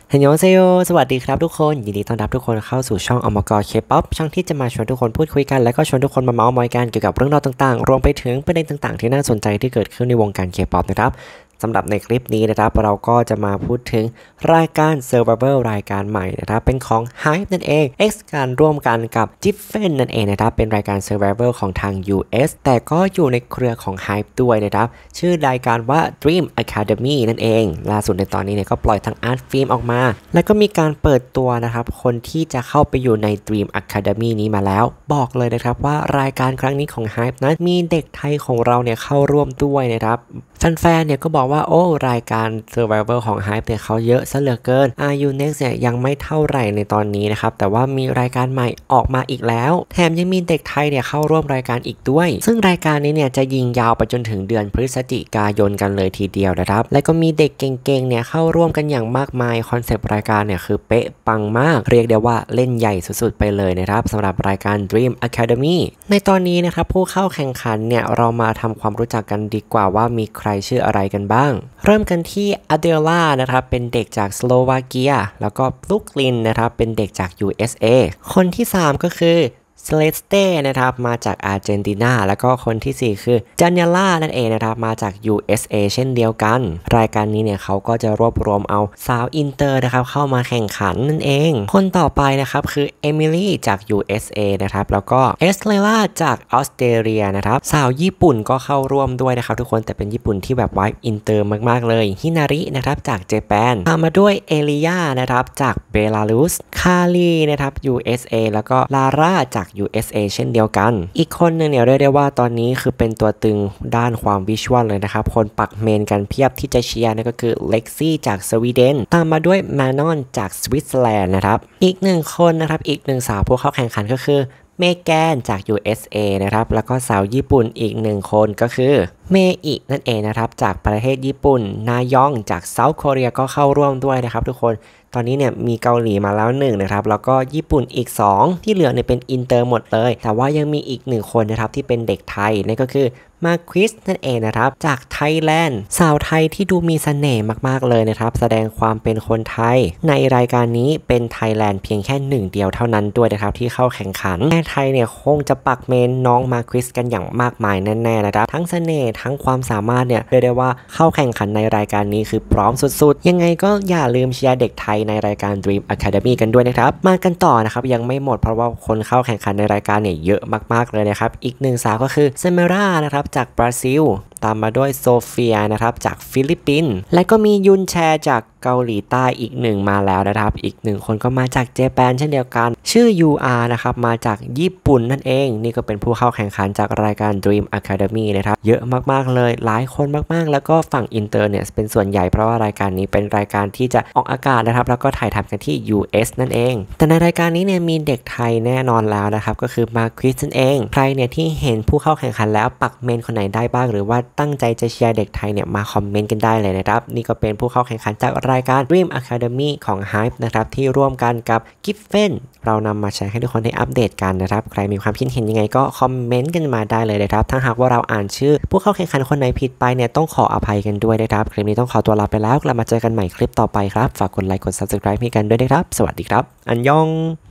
ฮันยองเซโยสวัสดีครับทุกคนยินดีต้อนรับทุกคนเข้าสู่ช่องอมกรเคป๊อปช่องที่จะมาชวนทุกคนพูดคุยกันและก็ชวนทุกคนมาเมาท์มอยกันเกี่ยวกับเรื่องราวต่างๆรวมไปถึงประเด็นต่างๆที่น่าสนใจที่เกิดขึ้นในวงการเคป๊อปนะครับสำหรับในคลิปนี้นะครับเราก็จะมาพูดถึงรายการ Survivor รายการใหม่นะครับเป็นของ Hype นั่นเอง X การร่วมกันกับ Jiffen นั่นเองนะครับเป็นรายการ Survivor ของทาง US แต่ก็อยู่ในเครือของ Hype ด้วยนะครับชื่อรายการว่า Dream Academy นั่นเองล่าสุดในตอนนี้เนี่ยก็ปล่อยทางอาร์ตฟิล์มออกมาและก็มีการเปิดตัวนะครับคนที่จะเข้าไปอยู่ใน Dream Academy นี้มาแล้วบอกเลยนะครับว่ารายการครั้งนี้ของ Hype นั้นมีเด็กไทยของเราเนี่ยเข้าร่วมด้วยนะครับแฟนๆเนี่ยก็บอกว่าโอ้รายการ Survivor ของ Hype เนี่ยเขาเยอะซะเหลือเกิน RU Next เนี่ยยังไม่เท่าไหร่ในตอนนี้นะครับแต่ว่ามีรายการใหม่ออกมาอีกแล้วแถมยังมีเด็กไทยเนี่ยเข้าร่วมรายการอีกด้วยซึ่งรายการนี้เนี่ยจะยิงยาวไปจนถึงเดือนพฤศจิกายนกันเลยทีเดียวนะครับและก็มีเด็กเก่งๆเนี่ยเข้าร่วมกันอย่างมากมายคอนเซปต์รายการเนี่ยคือเป๊ะปังมากเรียกได้ว่าเล่นใหญ่สุดๆไปเลยนะครับสำหรับรายการ Dream Academy ในตอนนี้นะครับผู้เข้าแข่งขันเนี่ยเรามาทำความรู้จักกันดีกว่าว่ามีใครชื่ออะไรกันบ้างเริ่มกันที่อเดล่านะครับเป็นเด็กจากสโลวาเกียแล้วก็บรูคลินนะครับเป็นเด็กจาก USA คนที่3ก็คือเซเลสเต้นะครับมาจากอาร์เจนตินาแล้วก็คนที่4คือจาเนล่านั่นเองนะครับมาจาก USA เช่นเดียวกันรายการนี้เนี่ยเขาก็จะรวบรวมเอาสาวอินเตอร์นะครับเข้ามาแข่งขันนั่นเองคนต่อไปนะครับคือเอมิลี่จาก USA นะครับแล้วก็เอสเลล่าจากออสเตรเลียนะครับสาวญี่ปุ่นก็เข้าร่วมด้วยนะครับทุกคนแต่เป็นญี่ปุ่นที่แบบไวฟ์อินเตอร์มากๆเลยฮินารินะครับจากเจแปนตามมาด้วยเอลิยานะครับจากเบลารุสคาลีนะครับ USA แล้วก็ลาร่าจากUSA เช่นเดียวกันอีกคนหนึ่งเนี่ยเรียกได้ว่าตอนนี้คือเป็นตัวตึงด้านความวิชวลเลยนะครับคนปักเมนกันเพียบที่จะเชียร์นั่นก็คือเล็กซี่จากสวีเดนตามมาด้วยแมนอนจากสวิตเซอร์แลนด์นะครับอีกหนึ่งคนนะครับอีกหนึ่งสาวผู้เข้าแข่งขันก็คือเมแกนจาก USA นะครับแล้วก็สาวญี่ปุ่นอีกหนึ่งคนก็คือเมอินั่นเองนะครับจากประเทศญี่ปุ่นนายองจากเซาท์เกาหลีก็เข้าร่วมด้วยนะครับทุกคนตอนนี้เนี่ยมีเกาหลีมาแล้ว1นะครับแล้วก็ญี่ปุ่นอีก2ที่เหลือเนี่ยเป็นอินเตอร์หมดเลยแต่ว่ายังมีอีก1คนนะครับที่เป็นเด็กไทยนั่นก็คือมาคริสนั่นเองนะครับจากไทยแลนด์สาวไทยที่ดูมีเสน่ห์มากๆเลยนะครับแสดงความเป็นคนไทยในรายการนี้เป็นไทยแลนด์เพียงแค่1เดียวเท่านั้นด้วยนะครับที่เข้าแข่งขันแม่ไทยเนี่ยคงจะปักเมนน้องมาคริสกันอย่างมากมายแน่ๆนะครับทั้งเสน่ห์ทั้งความสามารถเนี่ยเรียกได้ว่าเข้าแข่งขันในรายการนี้คือพร้อมสุดๆยังไงก็อย่าลืมเชียร์เด็กไทยในรายการ Dream Academy กันด้วยนะครับมากันต่อนะครับยังไม่หมดเพราะว่าคนเข้าแข่งขันในรายการเนี่ยเยอะมากๆเลยนะครับอีกหนึ่งสาวก็คือเซเมรานะครับจากบราซิลตามมาด้วยโซเฟียนะครับจากฟิลิปปินส์และก็มียุนแชจากเกาหลีใต้อีกหนึ่งมาแล้วนะครับอีกหนึ่งคนก็มาจากเจแปนเช่นเดียวกันชื่อ UR นะครับมาจากญี่ปุ่นนั่นเองนี่ก็เป็นผู้เข้าแข่งขันจากรายการ Dream Academy นะครับเยอะมากๆเลยหลายคนมากๆแล้วก็ฝั่งอินเตอร์เนี่ยเป็นส่วนใหญ่เพราะว่ารายการนี้เป็นรายการที่จะออกอากาศนะครับแล้วก็ถ่ายทำกันที่ US นั่นเองแต่ในรายการนี้เนี่ยมีเด็กไทยแน่นอนแล้วนะครับก็คือมาคริสนั่นเองใครเนี่ยที่เห็นผู้เข้าแข่งขันแล้วปักเมนคนไหนได้บ้างหรือว่าตั้งใจจะเชียร์เด็กไทยเนี่ยมาคอมเมนต์กันได้เลยนะครับนี่ก็เป็นผู้เข้าแข่งขันจากรายการ Dream Academy ของ Hype นะครับที่ร่วมกันกับ Giffen เรานำมาแชร์ให้ทุกคนได้อัปเดตกันนะครับใครมีความคิดเห็นยังไงก็คอมเมนต์กันมาได้เลยนะครับถ้าหากว่าเราอ่านชื่อผู้เข้าแข่งขันคนไหนผิดไปเนี่ยต้องขออภัยกันด้วยนะครับคลิปนี้ต้องขอตัวลาไปแล้วกลับมาเจอกันใหม่คลิปต่อไปครับฝากกดไลค์กด Subscribe ให้กันด้วยนะครับสวัสดีครับอันยอง